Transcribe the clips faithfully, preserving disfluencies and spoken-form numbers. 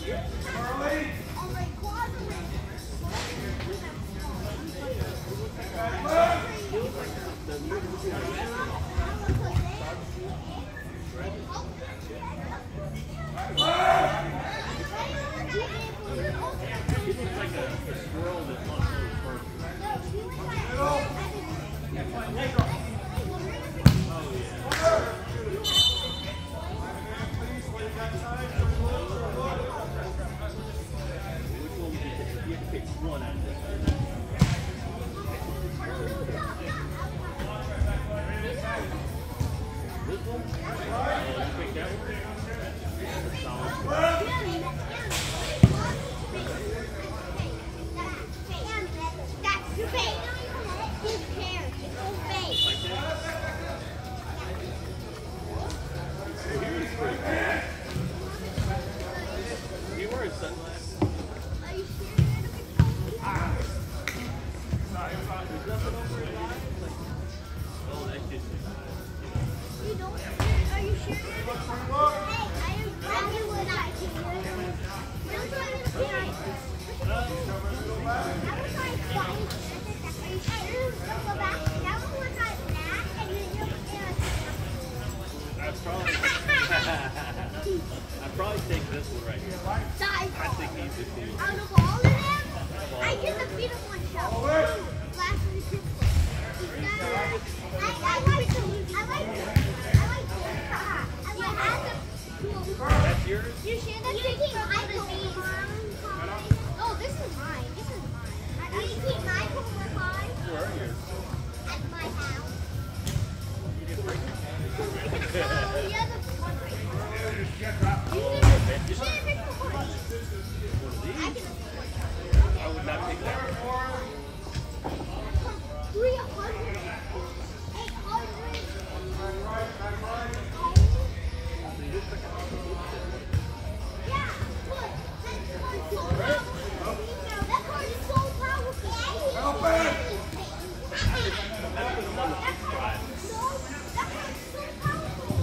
I'd probably take this one right here. I think he's the team. Out of all of them, I get the beat of one shot. Last week. I, I like to. I like to. I like to. I like to. That's yours? You should have taken Michael. Oh, this is mine. This is mine. I need to keep my Pokemon high. Where are yours? At my house. You can break it. Oh, yeah, the one right now. You should have picked one. I can afford that. I would not take that. three hundred. eight hundred. Yeah, look. That card is so powerful. Help it! That card is so, that card is so powerful.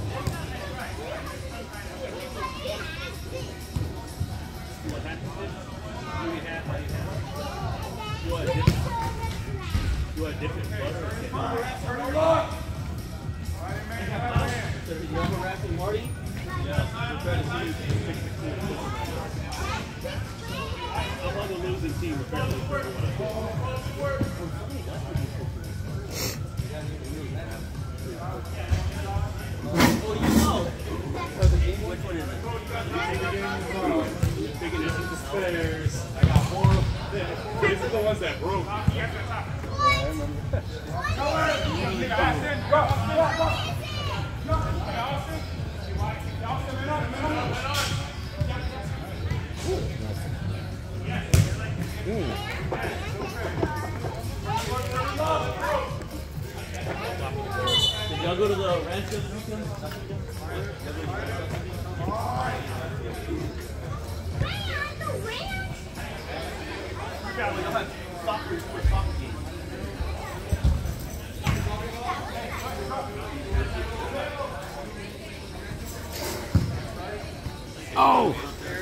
What happened to this? You have, how you have? You want a different, you want a different butter or different? So the yellow wrap and Marty? Yeah, we're trying to see if you can fix the cool. I'm on the losing team, apparently. Oh, you know. Which one is it? You're thinking this is the spares. I got four. These are the ones that broke. I remember. Did y'all go to the ranch this weekend? Yeah, we don't have soccer for soccer games. Oh!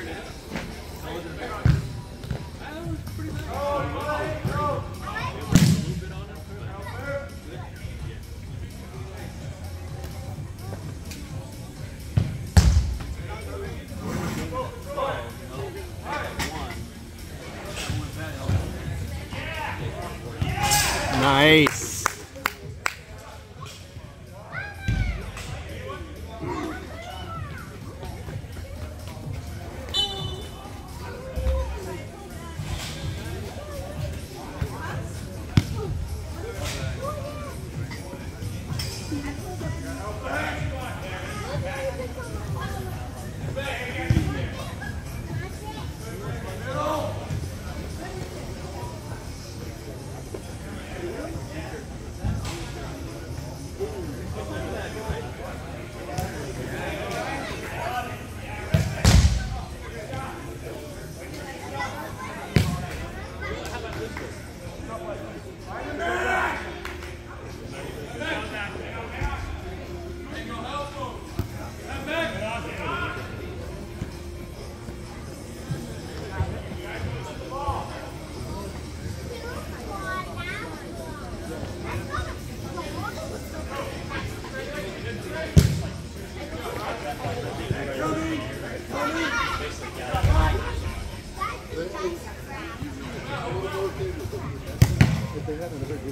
Nice.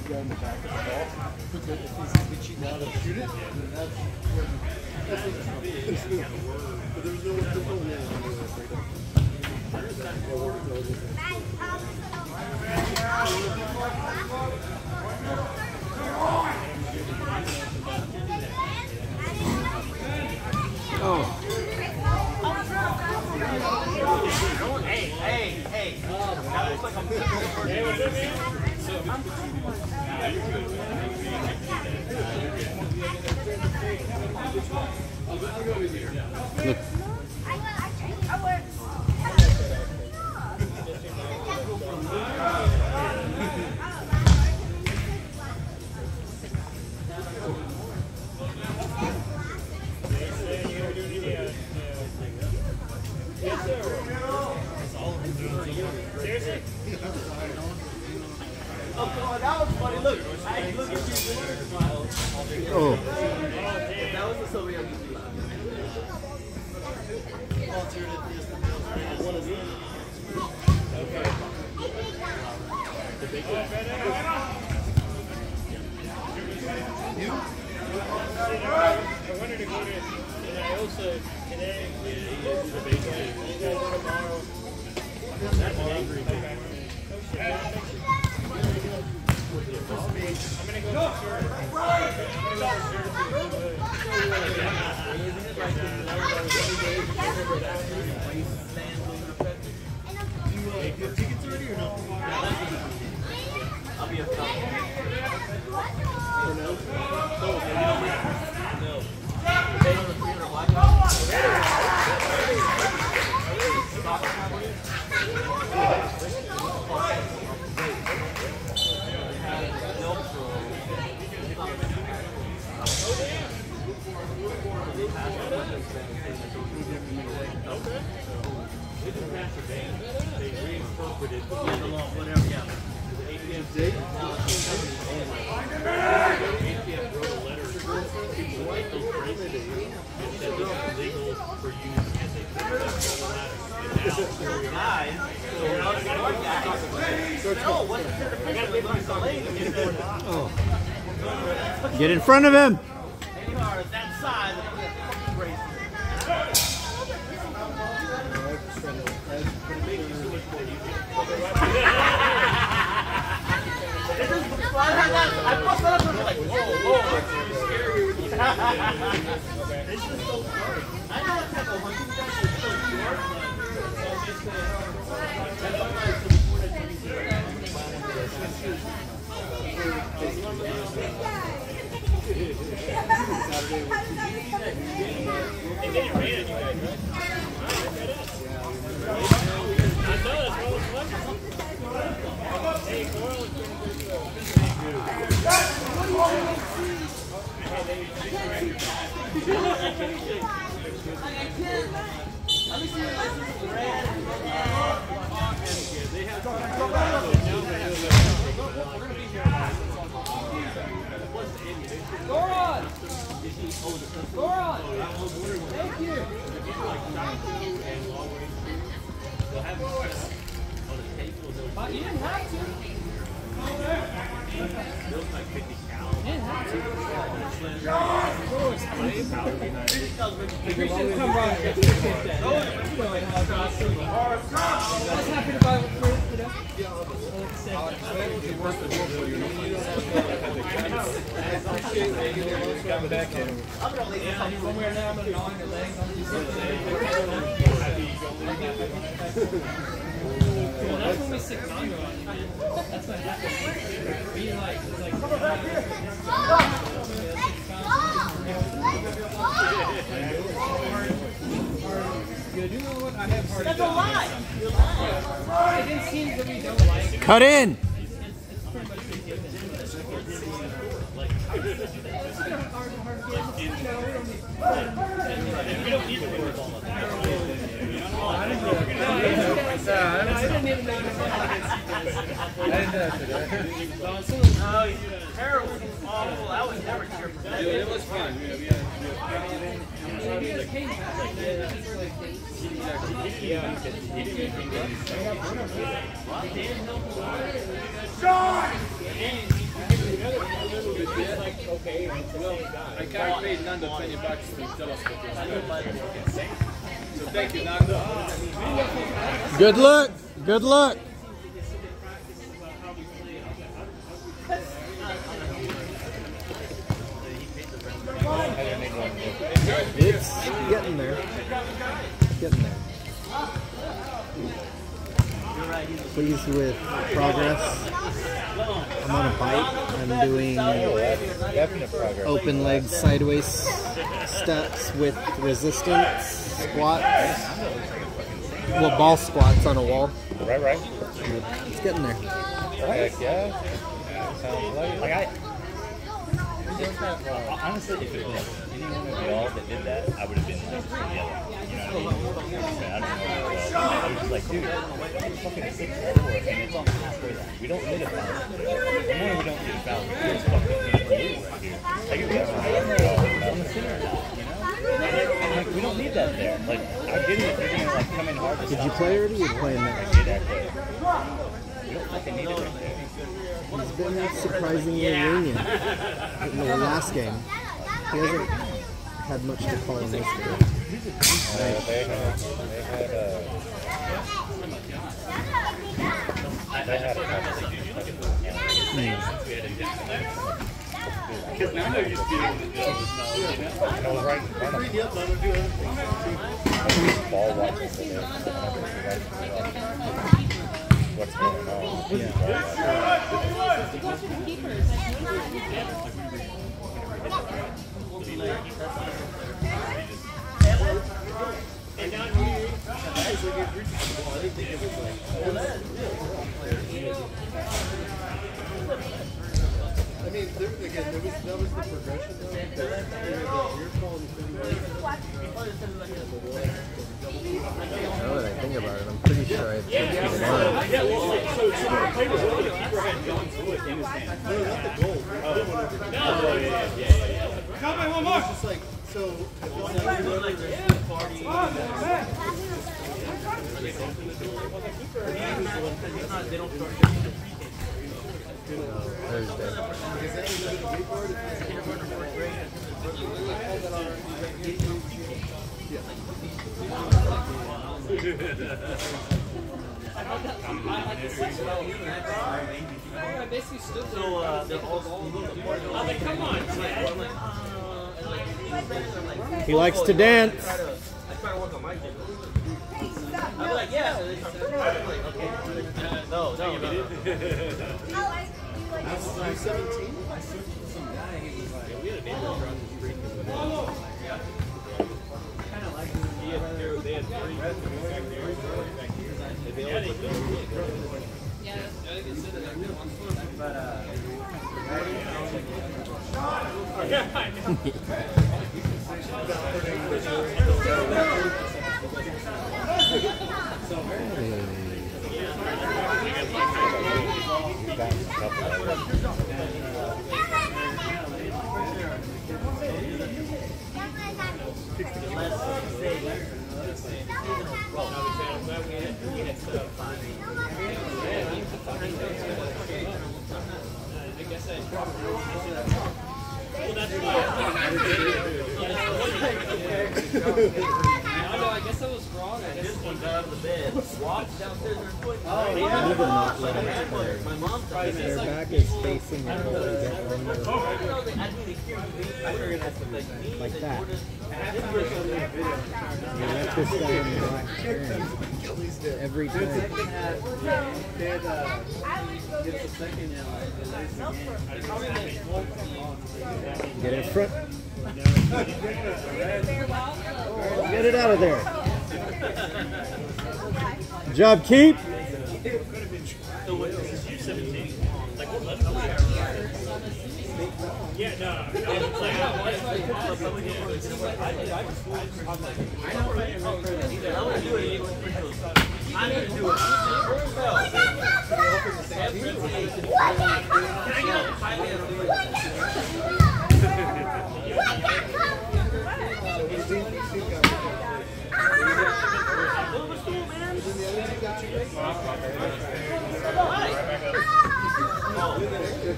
guy in the back of the ball. But then if he's reaching out and shoot it, then that's when that's when it's not. But there's no there's no way to do that freedom. Oh. Hey, hey, hey. That looks like I'm Hey, what's up, man? Look. Seriously? Oh, come on, that was funny. Look, I look at you. Oh. That was the somebody else used to laugh. I wanted to go to, and I also today, the big game. You guys go tomorrow. That's angry. Okay. Oh shit. I'm gonna go to church. I'm gonna go to church. Hey, you have tickets already or no? I'll be a couple. Or no? No. They on the three hundred black guys. Okay. They didn't pass the ban. They reinterpreted the Whatever, yeah. A T M date. A T M wrote a letter to people like those bracelets and said this is legal for use as a criminal matter. Guys, so we're not smart guys. No, what's the certification? Oh. Get in front of him. They are that size. I bust that up and like, whoa, whoa, it's scary. This is so funny. I know what type of hunting guys are so short, And then it ran you guys, right? I know, that's what I was wondering. Hey, Coral has been good to go. They have what's the ammunition? Goron! Goron! Thank you! And long range shooting, they'll have them set up on a table. They'll But you didn't have to. build like fifty cal. You didn't have to. Powder. We should come by and get that. I was happy to buy one for you today. Somewhere now I'm gonna gnaw on your legs. I'm just well, that's when we stick Congo on you, man. That's what happens. We like, it's like, good. You know what? I have heard That's a lie. You're lying. It just seems that we don't like it. Cut in. It's pretty much been given. It's kind of hard to hard to get. You know, we don't need. We don't need to win the ball. I didn't even know No, terrible. Awful. I would never cheer for that. It was fun. Yeah, we had, Sean! I can't pay Nando twenty bucks to tell us what you're saying. So thank you, Nando. Good luck. Good luck. It's getting there. It's getting there. Pleased with progress. I'm on a bike. I'm doing Definite progress. open leg sideways steps with resistance squats. Well, ball squats on a wall. Right, right. It's getting there. Heck yeah. Sounds like like I. Honestly, if it was anyone of y'all that did that, I would have been yelling. You know what I mean? I don't know. I was just like, dude, it's fucking six four, and it's on halfway line. We don't need a foul. And then we don't need a foul. It's fucking right here. Like, it's on the center now, you know? Like, we don't need that there. Like, I get it if you're gonna like come in hard to Did stop you play it. already? You're playing I next. did that play. We don't fucking need it right there. He's been surprisingly lenient in the last game. He hasn't had much to call in this game. Uh, they had, they had, uh, they had a conversation. Because Nando used to be able to do this. I was right in front of him. Ball watching for this. What's going on? Yeah. And down here, I mean, there, again, there was, that was the progression though. That, you know, your quality Now that I think about it, I'm pretty sure I have yeah, yeah. yeah, well, like, so, so when I played with Will, the keeper had John Stewart in his hand. No, not the goal. Oh, no, yeah, yeah, yeah, yeah. Come on, one more. It's just like, so, if it's like, you like this party, they don't start Thursday. I basically stood there. So, uh, they all I was like, come on, man. He likes to dance. I try to work on my gym. I'm like, yeah. I'm like, okay. No, no, no. That's seventeen? We had a neighbor across the street. He had, they had three back here. They all looked really good. Yeah, I can sit there like one foot. But, uh, Yeah, I know. I guess I was wrong. I guess One got out of the bed, walked downstairs and put Oh, yeah. You will not let him play. my mom tried If their back is facing the goal, they get one more like that. You let this guy in the black turn every time. Get in front. Get it out of there. Good job, keep. Yeah, no, no. It's like, I'm gonna do it.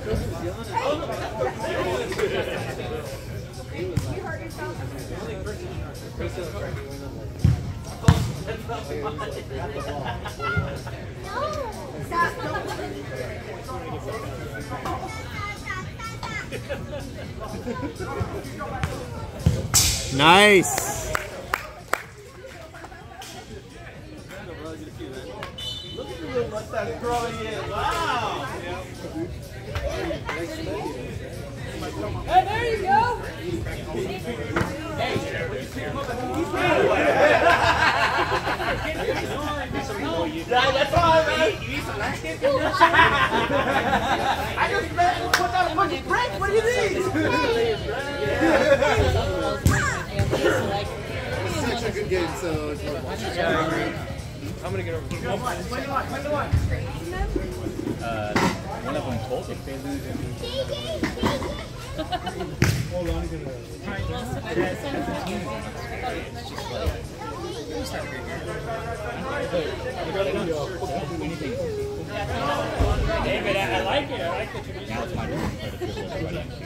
Nice. What that throwing is. Wow. Hey, there you go. Yeah, that's all, man. You need some landscape? I just man, put out a bunch of bricks. What do you need? It's such a good game, so it's worth watching. I'm gonna get over here. Uh, one of them told if they lose David, I, I like it. I like the tradition. now it's my turn to try to dribble everybody in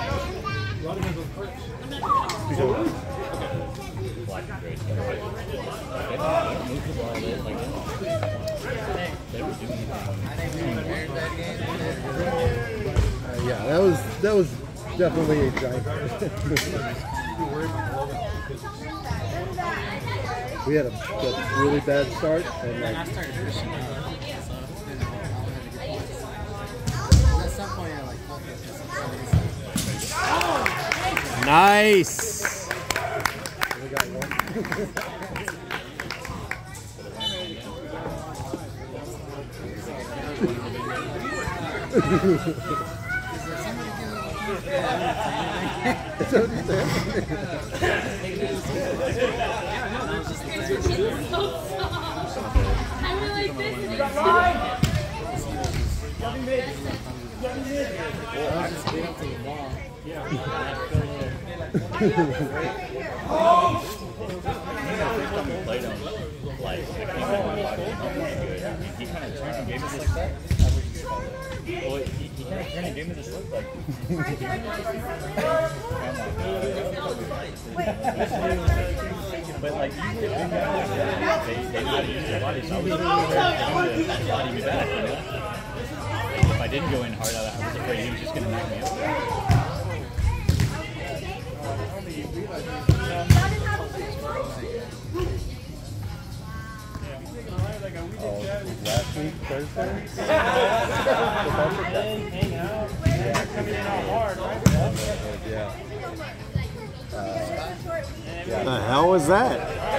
black and gray stuff. They don't move the ball, they like they were doing anything. Uh, yeah, that was that was definitely a giant. We had a, a really bad start, and like At some point, I like. Nice. we got one. That's what he said. I really like this. I was just beat up to the ball. Played him like I think good. He kind of turned and gave us this. Well, he, he kind of turned and gave me this look like. But like you could think that they they know how to use their body, so I was afraid to body me back. You know, if I didn't go in hard, I was afraid he was just gonna knock me out. Oh, last week, Thursday? Hang out. Yeah, coming in all hard, right? Yeah. What the hell was that?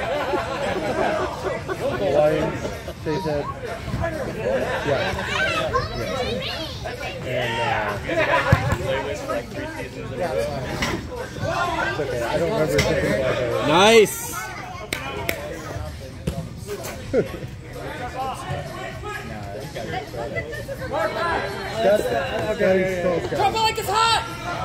Lions, Chase Head. Yeah. Yeah. And, uh, it's okay. I don't remember thinking like a... Nice. Got, got his phone Drop it like it's hot.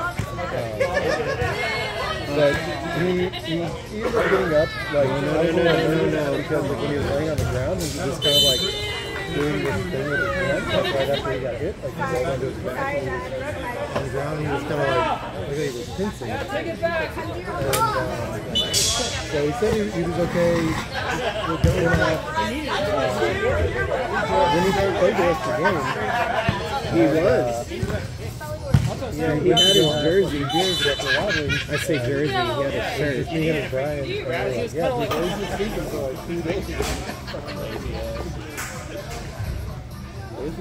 But he, he, he ended up getting up, like, no, no, no, no, no, because like, when he was laying on the ground, he was just kind of like doing this thing with his hand, like right after he got hit, like he rolled onto his back. On the ground, he was kind of like, like he was tensing. And, uh, so he said he, he was okay. We're going out. Uh, when he played the rest of the game, he was. Yeah, he had his jersey, jersey after wobbling. I say jersey, he had his shirt. Just me and Brian. And we were like, yeah, he's been sleeping for like two days.